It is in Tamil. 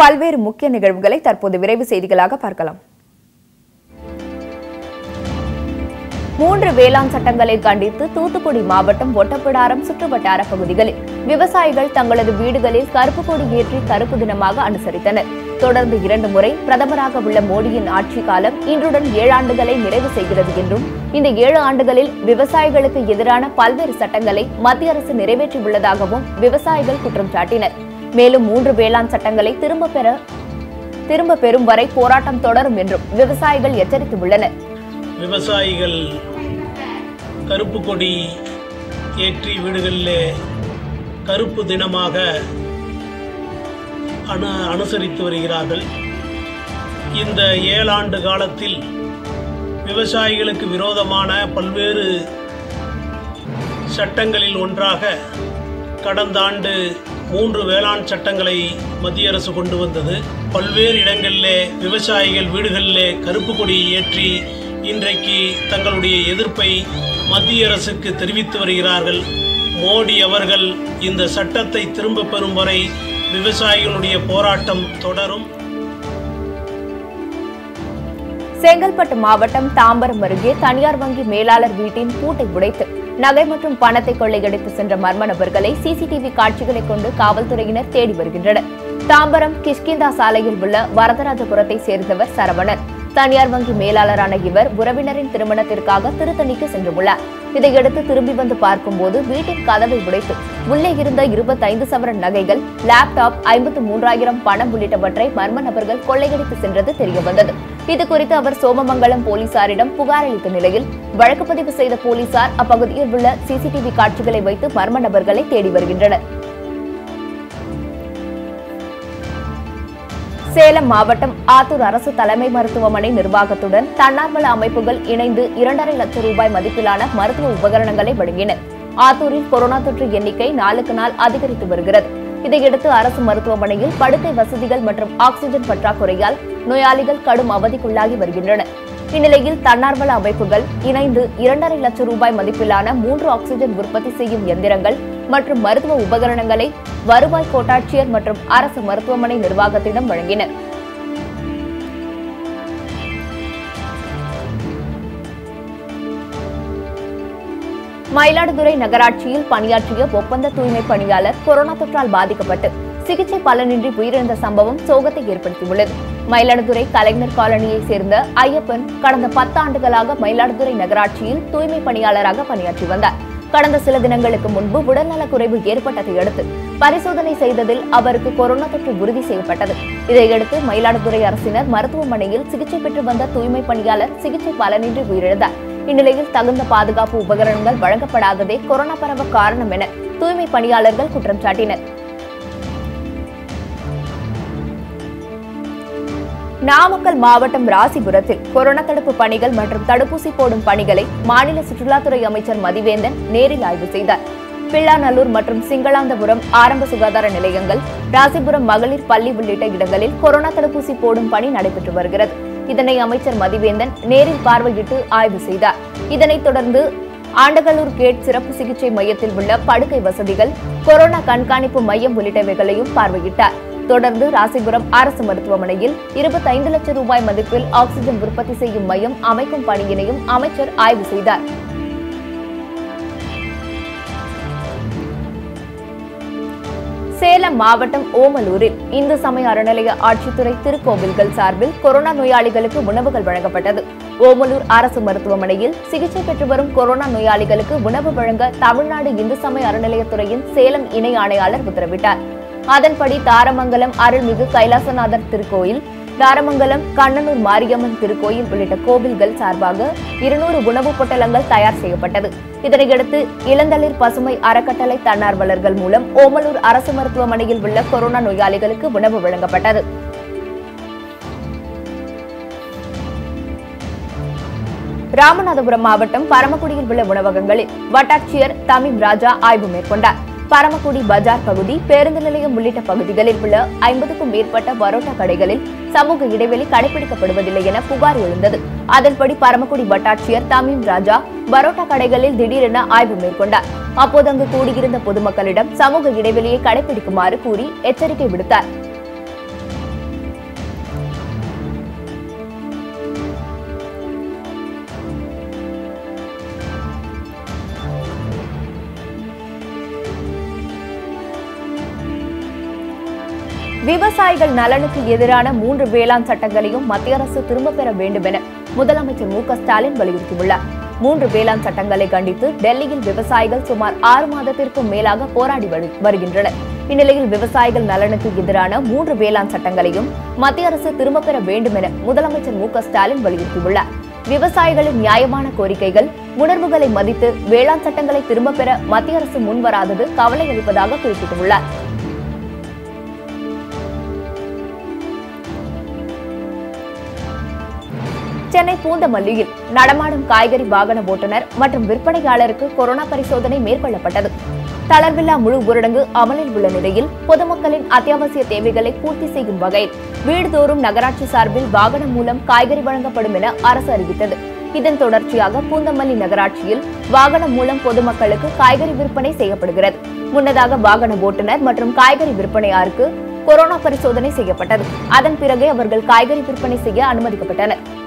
பல்வேறு முக்கிய நிகழ்வுகளை தற்போது விரைவு செய்திகளாக பார்க்கலாம். 3 வேளாண் சட்டங்களை கண்டித்து தூத்துக்குடி மாவட்டம் ஒட்டப்பிடாரம் சுற்றுவட்டார பகுதிகளில் விவசாயிகள் தங்களது வீடுகளில் கருப்பு கொடி ஏற்றி கருப்பு தினமாக அனுசரித்தனர். தொடர்ந்து 2 முறை பிரதமராக உள்ள மோடியின் ஆட்சி காலம் இன்றுடன் 7 ஆண்டுகளை நிறைவு செய்கிறது என்றும் இந்த 7 ஆண்டுகளில் விவசாயிகளுக்கு எதிரான பல்வேறு சட்டங்களை மத்திய அரசு நிறைவேற்றியுள்ளதாகவும் விவசாயிகள் குற்றம் சாட்டினர். மேலும் 3 வேளாண் சட்டங்களை திரும்ப பெறும் வரை போராட்டம் தொடரும் என்றும் விவசாயிகள் எச்சரித்துள்ளனர். விவசாயிகள் கருப்பு கொடி ஏற்றி வீடுகளிலே கருப்பு தினமாக அனுசரித்து வருகிறார்கள். இந்த 7 ஆண்டு காலத்தில் விவசாயிகளுக்கு விரோதமான பல்வேறு சட்டங்களில் ஒன்றாக கடந்த ஆண்டு 3 வேளாண் சட்டங்களை மத்திய அரசு கொண்டு வந்தது. பல்வேறு இடங்களிலே விவசாயிகள் வீடுகளிலே கருப்பு கொடி ஏற்றி இன்றைக்கு தங்களுடைய எதிர்ப்பை மத்திய அரசுக்கு தெரிவித்து வருகிறார்கள். மோடி அவர்கள் இந்த சட்டத்தை திரும்ப பெறும் வரை விவசாயிகளுடைய போராட்டம் தொடரும். செங்கல்பட்டு மாவட்டம் தாம்பரம் அருகே தனியார் வங்கி மேலாளர் வீட்டின் பூட்டை உடைத்து நகை மற்றும் பணத்தை கொள்ளையடித்து சென்ற மர்ம நபர்களை சிசிடிவி காட்சிகளை கொண்டு காவல்துறையினர் தேடி வருகின்றனர். தாம்பரம் கிஷ்கிந்தா சாலையில் உள்ள வரதராஜபுரத்தை சேர்ந்தவர் சரவணன். தனியார் வங்கி மேலாளரான இவர் உறவினரின் திருமணத்திற்காக திருத்தணிக்கு சென்றுள்ளார். இதையடுத்து திரும்பி வந்து பார்க்கும்போது வீட்டின் கதவை உடைத்து உள்ளே இருந்த 25 சவரன் நகைகள், லேப்டாப், 53,000 பணம் உள்ளிட்டவற்றை மர்ம நபர்கள் கொள்ளையடித்து சென்றது தெரியவந்தது. இதுகுறித்து அவர் சோமமங்கலம் போலீசாரிடம் புகார் அளித்த நிலையில் வழக்கு பதிவு செய்த போலீசார் அப்பகுதியில் உள்ள சிசிடிவி காட்சிகளை வைத்து மர்ம நபர்களை தேடி வருகின்றனர். சேலம் மாவட்டம் ஆத்தூர் அரசு தலைமை மருத்துவமனை நிர்வாகத்துடன் தன்னார்வல அமைப்புகள் இணைந்து 2.5 லட்சம் ரூபாய் மதிப்பிலான மருத்துவ உபகரணங்களை வழங்கின. ஆத்தூரில் கொரோனா தொற்று எண்ணிக்கை நாளுக்கு நாள் அதிகரித்து வருகிறது. இதையடுத்து அரசு மருத்துவமனையில் படுக்கை வசதிகள் மற்றும் ஆக்ஸிஜன் பற்றாக்குறையால் நோயாளிகள் கடும் அவதிக்குள்ளாகி வருகின்றனர். இந்நிலையில் தன்னார்வல அமைப்புகள் இணைந்து 2.5 லட்சம் ரூபாய் மதிப்பிலான 3 ஆக்ஸிஜன் உற்பத்தி செய்யும் எந்திரங்கள் மற்றும் மருத்துவ உபகரணங்களை வருவாய் கோட்டாட்சியர் மற்றும் அரசு மருத்துவமனை நிர்வாகத்திடம் வழங்கினர். மயிலாடுதுறை நகராட்சியில் பணியாற்றிய ஒப்பந்த தூய்மை பணியாளர் கொரோனா தொற்றால் பாதிக்கப்பட்டு சிகிச்சை பலனின்றி உயிரிழந்த சம்பவம் சோகத்தை ஏற்படுத்தியுள்ளது. மயிலாடுதுறை கலைஞர் காலனியை சேர்ந்த ஐயப்பன் கடந்த 10 ஆண்டுகளாக மயிலாடுதுறை நகராட்சியில் தூய்மை பணியாளராக பணியாற்றி வந்தார். கடந்த சில தினங்களுக்கு முன்பு உடல்நலக்குறைவு ஏற்பட்டதை அடுத்து பரிசோதனை செய்ததில் அவருக்கு கொரோனா தொற்று உறுதி செய்யப்பட்டது. இதையடுத்து மயிலாடுதுறை அரசினர் மருத்துவமனையில் சிகிச்சை பெற்று வந்த தூய்மை பணியாளர் சிகிச்சை பலனின்றி உயிரிழந்தார். இந்நிலையில் தகுந்த பாதுகாப்பு உபகரணங்கள் வழங்கப்படாததே கொரோனா பரவ காரணம் என தூய்மை பணியாளர்கள் குற்றம் சாட்டினர். நாமக்கல் மாவட்டம் ராசிபுரத்தில் கொரோனா தடுப்பு பணிகள் மற்றும் தடுப்பூசி போடும் பணிகளை மாநில சுற்றுலாத்துறை அமைச்சர் மதிவேந்தன் நேரில் ஆய்வு செய்தார். பிள்ளாநல்லூர் மற்றும் சிங்களாந்தபுரம் ஆரம்ப சுகாதார நிலையங்கள், ராசிபுரம் மகளிர் பள்ளி உள்ளிட்ட இடங்களில் கொரோனா தடுப்பூசி போடும் பணி நடைபெற்று வருகிறது. இதனை அமைச்சர் மதிவேந்தன் நேரில் பார்வையிட்டு ஆய்வு செய்தார். இதனைத் தொடர்ந்து ஆண்டகலூர் கேட் சிறப்பு சிகிச்சை மையத்தில் உள்ள படுக்கை வசதிகள், கொரோனா கண்காணிப்பு மையம் உள்ளிட்டவைகளையும் பார்வையிட்டார். தொடர்ந்து ராசிபுரம் அரசு மருத்துவமனையில் 25 லட்சம் ரூபாய் மதிப்பில் ஆக்ஸிஜன் உற்பத்தி செய்யும் மையம் அமைக்கும் பணியினையும் அமைச்சர் ஆய்வு செய்தார். சேலம் மாவட்டம் ஓமலூரில் இந்து சமய அறநிலைய ஆட்சித்துறை திருக்கோவில்கள் சார்பில் கொரோனா நோயாளிகளுக்கு உணவுகள் வழங்கப்பட்டது. ஓமலூர் அரசு மருத்துவமனையில் சிகிச்சை பெற்று வரும் கொரோனா நோயாளிகளுக்கு உணவு வழங்க தமிழ்நாடு இந்து சமய அறநிலையத்துறையின் சேலம் இணை ஆணையாளர் உத்தரவிட்டார். அதன்படி தாரமங்கலம் அருள்மிகு கைலாசநாதர் திருக்கோயில், தாரமங்கலம் கண்ணனூர் மாரியம்மன் திருக்கோயில் உள்ளிட்ட கோவில்கள் சார்பாக 200 உணவுப் பொட்டலங்கள் தயார் செய்யப்பட்டது. இதனையடுத்து இளந்தளிர் பசுமை அறக்கட்டளை தன்னார்வலர்கள் மூலம் ஓமலூர் அரசு மருத்துவமனையில் உள்ள கொரோனா நோயாளிகளுக்கு உணவு வழங்கப்பட்டது. ராமநாதபுரம் மாவட்டம் பரமக்குடியில் உள்ள உணவகங்களில் வட்டாட்சியர் தமிழ் ராஜா ஆய்வு மேற்கொண்டார். பரமக்குடி பஜார் பகுதி, பேருந்து நிலையம் உள்ளிட்ட பகுதிகளில் உள்ள 50க்கும் மேற்பட்ட பரோட்டா கடைகளில் சமூக இடைவெளி கடைபிடிக்கப்படுவதில்லை என புகார் எழுந்தது. அதன்படி பரமக்குடி வட்டாட்சியர் தமிழ் ராஜா பரோட்டா கடைகளில் திடீரென ஆய்வு மேற்கொண்டார். அப்போது அங்கு கூடியிருந்த பொதுமக்களிடம் சமூக இடைவெளியை கடைபிடிக்குமாறு கூறி எச்சரிக்கை விடுத்தார். விவசாயிகள் நலனுக்கு எதிரான 3 வேளாண் சட்டங்களையும் மத்திய அரசு திரும்பப் பெற வேண்டும் என முதலமைச்சர் ஸ்டாலின் வலியுறுத்தியுள்ளார். 3 வேளாண் சட்டங்களை கண்டித்து டெல்லியில் விவசாயிகள் சுமார் 6 மாதத்திற்கும் மேலாக போராடி வருகின்றனர். இந்நிலையில் விவசாயிகள் நலனுக்கு எதிரான 3 வேளாண் சட்டங்களையும் மத்திய அரசு திரும்பப் பெற வேண்டும் என முதலமைச்சர் ஸ்டாலின் வலியுறுத்தியுள்ளார். விவசாயிகளின் நியாயமான கோரிக்கைகள், உணர்வுகளை மதித்து வேளாண் சட்டங்களை திரும்பப் பெற மத்திய அரசு முன்வராதது கவலை அளிப்பதாக குறிப்பிட்டுள்ளார். சென்னை பூந்தமல்லியில் நடமாடும் காய்கறி வாகன ஓட்டுநர் மற்றும் விற்பனையாளருக்கு கொரோனா பரிசோதனை மேற்கொள்ளப்பட்டது. தளர்வில்லா முழு ஊரடங்கு அமலில் உள்ள நிலையில் பொதுமக்களின் அத்தியாவசிய தேவைகளை பூர்த்தி செய்யும் வகையில் வீடுதோறும் நகராட்சி சார்பில் வாகனம் மூலம் காய்கறி வழங்கப்படும் என அரசு அறிவித்தது. இதன் தொடர்ச்சியாக பூந்தமல்லி நகராட்சியில் வாகனம் மூலம் பொதுமக்களுக்கு காய்கறி விற்பனை செய்யப்படுகிறது. முன்னதாக வாகன ஓட்டுநர் மற்றும் காய்கறி விற்பனையாருக்கு கொரோனா பரிசோதனை செய்யப்பட்டது. அதன் பிறகே அவர்கள் காய்கறி விற்பனை செய்ய அனுமதிக்கப்பட்டனர்.